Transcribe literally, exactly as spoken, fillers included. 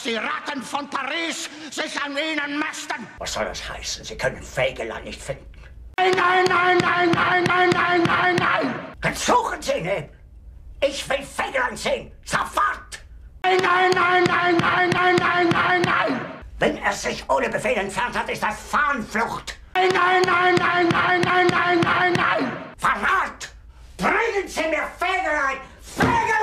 die Ratten von Paris sich an ihnen mästen. Was soll das heißen? Sie können Fegelein nicht finden. Nein, nein, nein, nein, nein, nein, nein, nein, nein. Dann suchen Sie ihn eben. Ich will Fegelein sehen. Sofort. Nein, nein, nein, nein, nein, nein, nein, nein, nein. Wenn er sich ohne Befehl entfernt hat, ist das Fahnenflucht. Nein, nein, nein, nein, nein, nein, nein, nein, nein. Verrat! Bringen Sie mir Fegelein! Fegelein!